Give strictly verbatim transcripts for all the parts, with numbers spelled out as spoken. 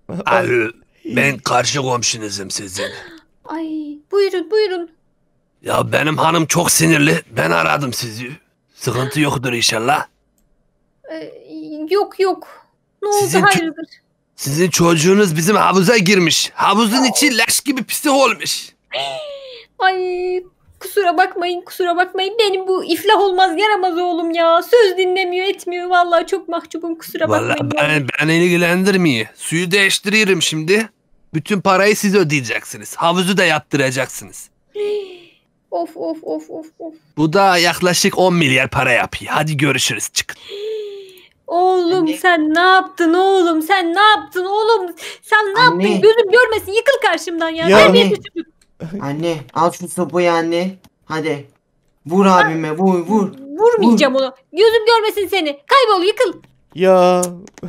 Alo, ben karşı komşunuzum sizin. Ay, buyurun buyurun. Ya benim hanım çok sinirli. Ben aradım sizi. Sıkıntı yoktur inşallah. Ee, yok yok. Ne oldu Sizin ço- hayırdır? sizin çocuğunuz bizim havuza girmiş. Havuzun içi leş gibi pislik olmuş. Ay, kusura bakmayın kusura bakmayın. Benim bu iflah olmaz yaramaz oğlum ya. Söz dinlemiyor etmiyor. Vallahi çok mahcubum, kusura Vallahi bakmayın. ben, ben ilgilendirmiyor. Suyu değiştiririm şimdi. Bütün parayı siz ödeyeceksiniz. Havuzu da yaptıracaksınız. Of of of of of. Bu da yaklaşık on milyar para yapıyor. Hadi görüşürüz, çıkın. Oğlum Anne. sen ne yaptın oğlum? Sen ne yaptın oğlum? Sen ne Anne. yaptın? Gözüm görmesin. Yıkıl karşımdan ya. Ya. Terbiyesiz Anne. çocuk. Anne al şu sopayı anne. Hadi. Vur abime vur vur. Vurmayacağım onu. Gözüm görmesin seni. Kaybol, yıkıl. Ya.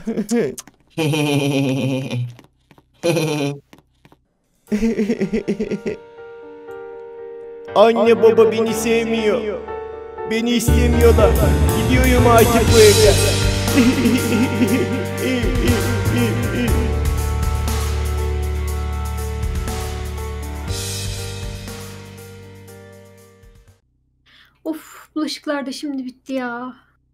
Anne baba beni sevmiyor. Beni istemiyorlar. Gidiyorum artık bu evden. Of, bulaşıklar da şimdi bitti ya.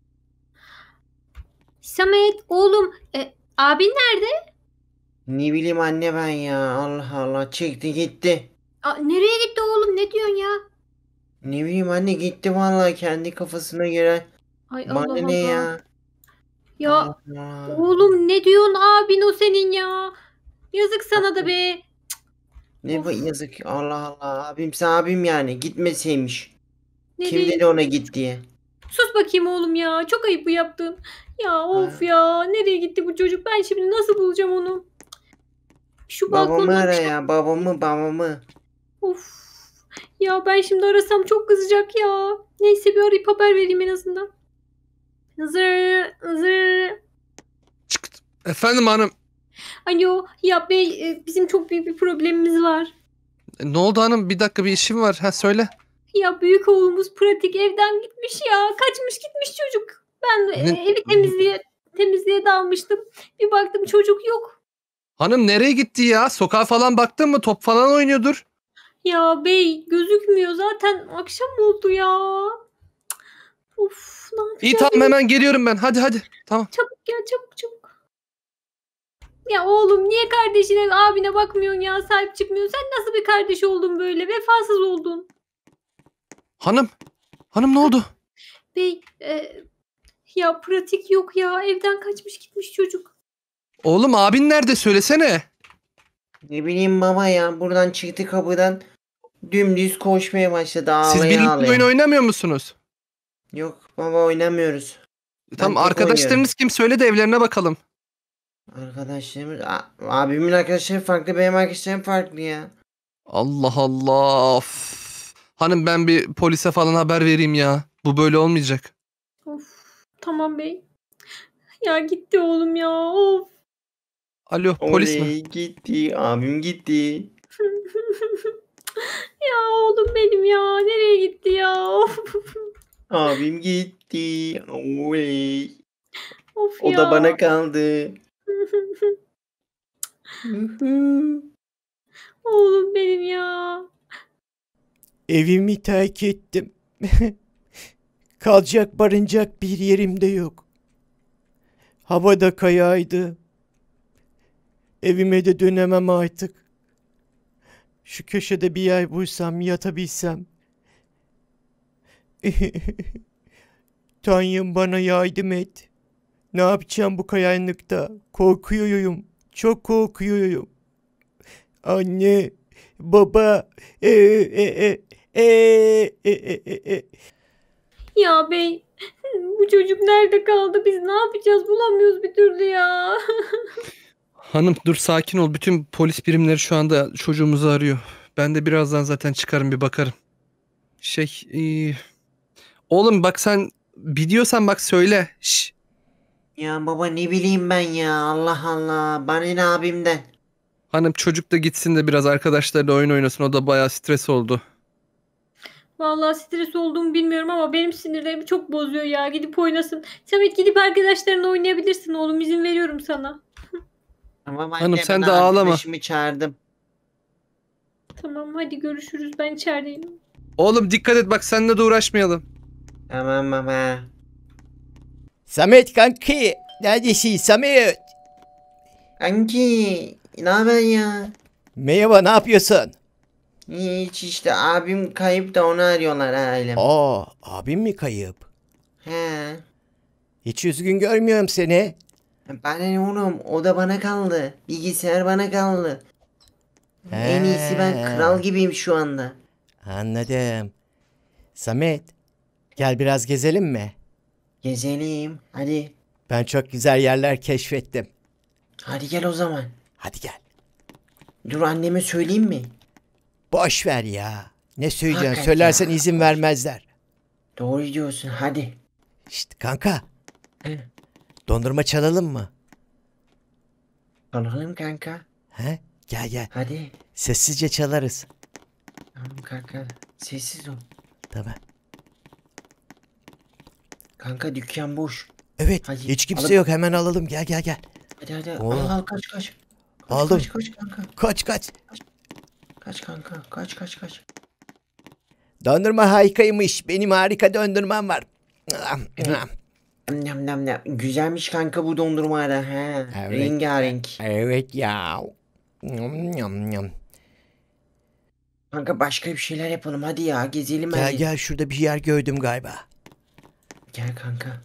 Samet oğlum, e, abin nerede? Ne bileyim anne ben ya. Allah Allah çıktı gitti. Aa, nereye gitti oğlum? Ne diyorsun ya? Ne bileyim anne gitti vallahi kendi kafasına göre. Ay Bana Allah ne Allah. ya? Ya Allah. oğlum ne diyorsun, abin o senin ya? Yazık sana da be. Ne bu Of. yazık Allah Allah. Abimse abim yani gitmeseymiş. Ne Kim değil? dedi ona git diye. Sus bakayım oğlum ya. Çok ayıp bu yaptığın. Ya of ya. Nereye gitti bu çocuk? Ben şimdi nasıl bulacağım onu? Şu Babamı balkondan ara bir şey- ya babamı babamı. Of. Ya ben şimdi arasam çok kızacak ya. Neyse bir arayıp haber vereyim en azından. Zır zır. Çıktı. Efendim hanım. Alo ya bey, e, bizim çok büyük bir problemimiz var. E, Ne oldu hanım? Bir dakika, bir işim var. Ha, söyle. Ya büyük oğlumuz pratik evden gitmiş ya. Kaçmış gitmiş çocuk. Ben e, Ne- evi temizliğe temizliğe dalmıştım. Bir baktım çocuk yok. Hanım nereye gitti ya? Sokağa falan baktın mı? Top falan oynuyordur. Ya bey gözükmüyor zaten, akşam oldu ya. Cık, of ne yapacağız? İyi tamam, hemen geliyorum ben. Hadi hadi. Tamam. Çabuk gel, çabuk çabuk. Ya oğlum niye kardeşine abine bakmıyorsun ya, sahip çıkmıyorsun? Sen nasıl bir kardeş oldun böyle, vefasız oldun. Hanım. Hanım ne oldu? Bey e, ya pratik yok ya, evden kaçmış gitmiş çocuk. Oğlum abin nerede? Söylesene. Ne bileyim baba ya buradan çıktı kapıdan dümdüz koşmaya başladı Siz ağlaya birlikte ağlaya. oyun oynamıyor musunuz? Yok baba oynamıyoruz. Tamam, tek arkadaşlarınız kim? Söyle de evlerine bakalım. Arkadaşlarımız a- abimin arkadaşları farklı benim arkadaşlarım farklı ya. Allah Allah. Of. Hanım ben bir polise falan haber vereyim ya. Bu böyle olmayacak. Of tamam bey. Ya gitti oğlum ya, of. Alo, polis mi? Oley, gitti abim gitti. Ya oğlum benim ya, nereye gitti ya, of. Abim gitti. Oley. Of O ya. da bana kaldı. Hıhı. Oğlum benim ya. Evimi terk ettim. Kalacak barınacak bir yerim de yok. Hava da kayaydı. Evime de dönemem artık. Şu köşede bir yer bulsam, yatabilsem. Tanrım bana yardım et. Ne yapacağım bu karanlıkta? Korkuyorum. Çok korkuyorum. Anne, baba. E, e, e, e, e, e, e, e. Ya bey, bu çocuk nerede kaldı? Biz ne yapacağız? Bulamıyoruz bir türlü ya. Hanım dur, sakin ol. Bütün polis birimleri şu anda çocuğumuzu arıyor. Ben de birazdan zaten çıkarım, bir bakarım. Şey, ee, oğlum bak sen biliyorsan bak söyle. Şş. Ya baba ne bileyim ben ya Allah Allah. Bana ne abimden. Hanım çocuk da gitsin de biraz arkadaşlarıyla oyun oynasın. O da bayağı stres oldu. Vallahi stres olduğumu bilmiyorum ama benim sinirlerimi çok bozuyor ya. Gidip oynasın. Samet, gidip arkadaşlarınla oynayabilirsin oğlum. İzin veriyorum sana. Tamam anne, Hanım, sen ben de ağlama. arkadaşımı çağırdım. Tamam hadi görüşürüz. Ben içerideyim. Oğlum dikkat et bak, seninle de uğraşmayalım. Tamam baba. Samet kanki. Neredesin Samet? Kanki ne haber ya? Merhaba, ne yapıyorsun? Hiç işte, abim kayıp da onu arıyorlar ailem. Aa, abim mi kayıp? He. Hiç üzgün görmüyorum seni. Bana ne oğlum, o da bana kaldı. Bilgisayar bana kaldı. En iyisi ben He. kral gibiyim şu anda. Anladım. Samet, gel biraz gezelim mi? Gezelim. Hadi. Ben çok güzel yerler keşfettim. Hadi gel o zaman. Hadi gel. Dur, anneme söyleyeyim mi? Boş ver ya. Ne söyleyeceksin? Hakikaten Söylersen ya, izin boş. vermezler. Doğru diyorsun, hadi. İşte kanka, He. dondurma çalalım mı? Alalım kanka. He? Gel gel. Hadi. Sessizce çalarız. Tamam kanka. Sessiz ol. Tamam. Kanka dükkan boş. Evet, Hadi, hiç kimse alın. yok. Hemen alalım. Gel gel gel. Hadi hadi. Oo. Al al, kaç kaç. Kaç, Aldım. Kaç kaç kanka. Kaç kaç. Kaç kanka. Kaç kaç kaç. Dondurma harikaymış. Benim harika dondurmam var. Nam nam nam. Güzelmiş kanka bu dondurma da. He. Evet. Rengarenk. Evet ya. Yum, yum, yum. Kanka başka bir şeyler yapalım. Hadi ya, gezelim Gel hadi. gel, şurada bir yer gördüm galiba. Gel kanka.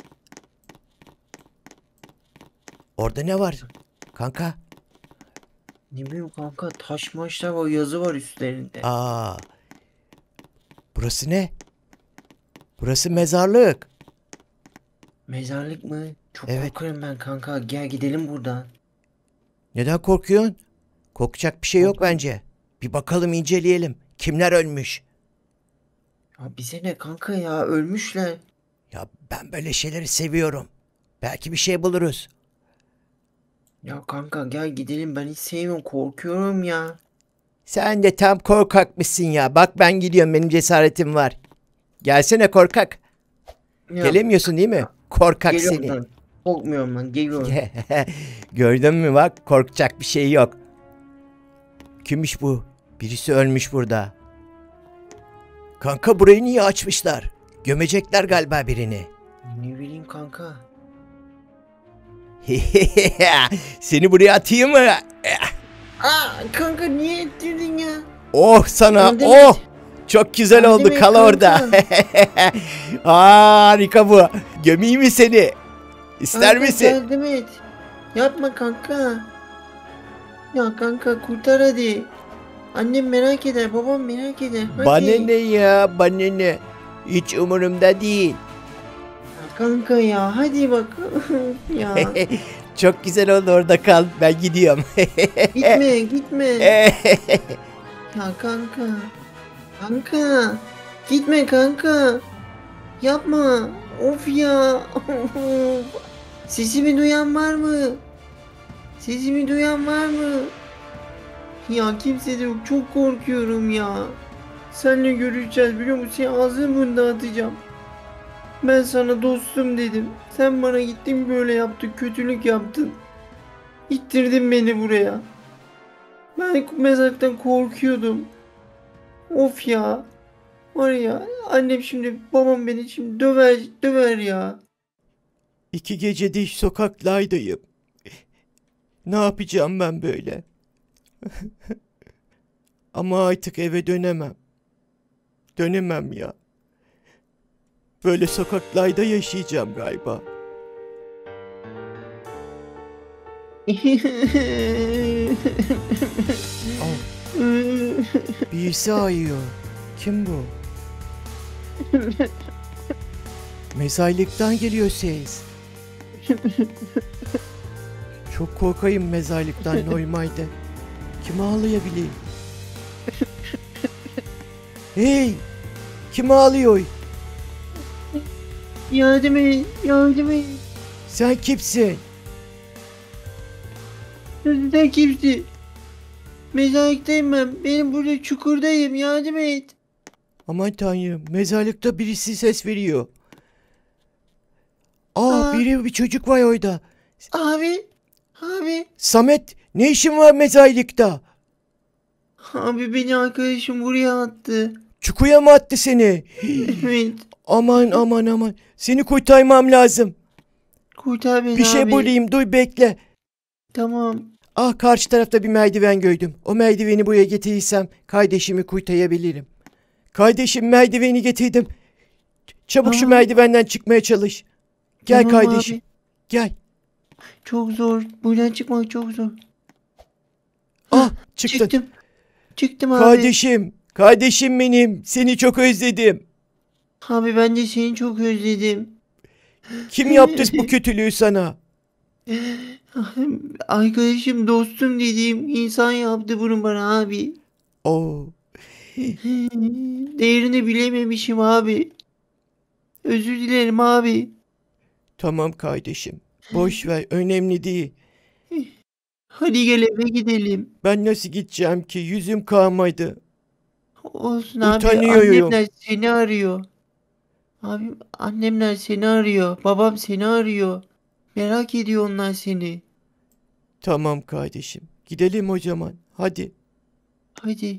Orada ne var? Kanka. Ne bileyim kanka, taş maçlar var, yazı var üstlerinde. Aa. Burası ne? Burası mezarlık. Mezarlık mı? Çok Evet. korkarım ben kanka. Gel gidelim buradan. Neden korkuyorsun? Korkacak bir şey yok Korkmuyorum. bence. Bir bakalım, inceleyelim. Kimler ölmüş? Ya bize ne kanka ya, ölmüşler. Ya ben böyle şeyleri seviyorum. Belki bir şey buluruz. Ya kanka gel gidelim, ben hiç sevmiyorum, korkuyorum ya. Sen de tam korkakmışsın ya. Bak ben gidiyorum, benim cesaretim var. Gelsene korkak. Ya, Gelemiyorsun değil mi? Korkak geliyorum seni. lan. Korkmuyorum lan, geliyorum. Gördün mü bak, korkacak bir şey yok. Kimmiş bu? Birisi ölmüş burada. Kanka burayı niye açmışlar? Gömecekler galiba birini. Ne bileyim kanka. Seni buraya atayım mı? Aa kanka, niye ettirdin ya? Oh sana, Yardım oh! et. Çok güzel Yardım oldu, et kal kanka. orada. Aa, harika bu. Gömeyim mi seni? İster Kanka, misin? yardım et. Yapma kanka. Ya kanka kurtar hadi. Annem merak eder, babam merak eder. Hadi. Bana ne ya, bana ne? Hiç umurumda değil. Ya kanka ya, hadi bak. Ya Çok güzel oldu, orada kal. Ben gidiyorum. gitme gitme. Ya kanka. Kanka. Gitme kanka. Yapma. Of ya. Sesimi duyan var mı? Sesimi duyan var mı? Ya kimse de yok. Çok korkuyorum ya. Seninle görüşeceğiz biliyor musun? Seni ağzını dağıtacağım. Ben sana dostum dedim. Sen bana gittin böyle yaptın. Kötülük yaptın. İttirdin beni buraya. Ben mezarlıktan korkuyordum. Of ya. Var ya, annem şimdi, babam beni şimdi döver döver ya. İki gecedir sokaklardayım. Ne yapacağım ben böyle? Ama artık eve dönemem. Dönemem ya. Böyle sokaklarda yaşayacağım galiba. Birisi ağlıyor. Kim bu? Mezarlıktan geliyor ses. Çok korkayım mezarlıktan normalde. Kim ağlayabilir? Hey! Kim ağlıyor? Yardım et, yardım et. Sen kimsin? Sen kimsin? Mezarlıktayım ben. Benim burada çukurdayım. Yardım et. Aman tanrım, mezarlıkta birisi ses veriyor. Aa, Aa. biri, bir çocuk var orada. Abi. Abi. Samet ne işin var mezarlıkta? Abi beni arkadaşım buraya attı. Çukuya mı attı seni? Evet. Aman aman aman. Seni kurtarmam lazım. Kurtar beni Bir şey abi. bulayım, dur bekle. Tamam. Ah, karşı tarafta bir merdiven gördüm. O merdiveni buraya getirirsem kardeşimi kurtarabilirim. Kardeşim, merdiveni getirdim. Çabuk şu Tamam. merdivenden çıkmaya çalış. Gel Tamam kardeşim. abi. Gel. Çok zor. Buradan çıkmak çok zor. Ah, çıktın. Çıktım. Çıktım abi. Kardeşim. Kardeşim benim. Seni çok özledim. Abi ben de seni çok özledim. Kim yaptı bu kötülüğü sana? Arkadaşım, dostum dediğim insan yaptı bunu bana abi. Oo. Değerini bilememişim abi. Özür dilerim abi. Tamam kardeşim. Boş ver. Önemli değil. Hadi gel eve gidelim. Ben nasıl gideceğim ki? Yüzüm kalmadı. Olsun abi. Utanıyorum. Annemler seni arıyor. Abi annemler seni arıyor. Babam seni arıyor. Merak ediyor onlar seni. Tamam kardeşim. Gidelim o zaman. Hadi. Hadi.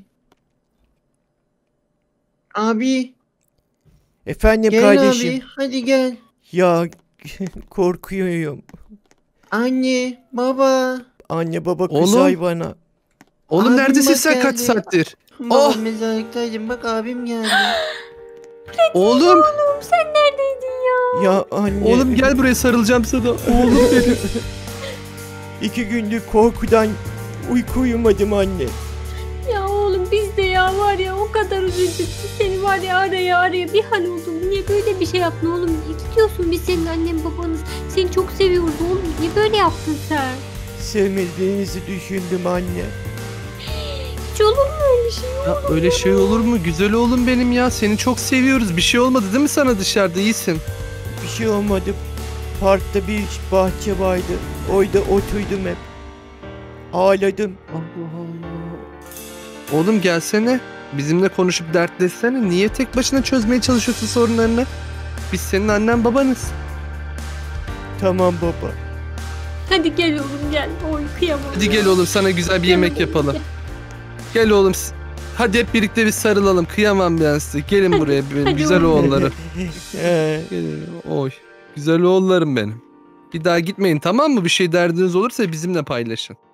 Abi Efendim gel kardeşim. abi. Hadi gel. Ya korkuyorum. Anne, baba. Anne baba Oğlum. kızay bana. Oğlum Abim neredesin bak sen kaç geldi. saattir? Babam Oh! mezarlıktaydım. Bak abim geldi. Oğlum. Oğlum sen neredeydin ya? Ya anne. Oğlum gel buraya, sarılacağım sana. Oğlum benim. İki gündür korkudan uyku uyumadım anne. Ya oğlum biz de ya var ya o kadar üzüldük ki seni var ya araya araya bir hal oldum. Niye böyle bir şey yaptın oğlum? Niye gidiyorsun? Biz senin annen babanız. Seni çok seviyoruz oğlum. Niye böyle yaptın sen? Sevmediğinizi düşündüm anne. Hiç olur mu öyle şey? Ya öyle şey olur mu? Güzel oğlum benim ya. Seni çok seviyoruz. Bir şey olmadı değil mi sana dışarıda? İyisin. Bir şey olmadı. Parkta bir bahçe vardı. Orada oturdum hep. Ağladım. Allah Allah. Oğlum gelsene. Bizimle konuşup dertleşsene. Niye tek başına çözmeye çalışıyorsun sorunlarını? Biz senin annen babanız. Tamam baba. Hadi gel oğlum gel. Oy kıyamam. Hadi ya. gel oğlum, sana güzel bir yemek Canım yapalım. gel. Gel oğlum. Hadi hep birlikte bir sarılalım. Kıyamam ben size. Gelin buraya benim hadi güzel oğlum. oğullarım. Ee, Gelin. Oy. Güzel oğullarım benim. Bir daha gitmeyin, tamam mı? Bir şey derdiniz olursa bizimle paylaşın.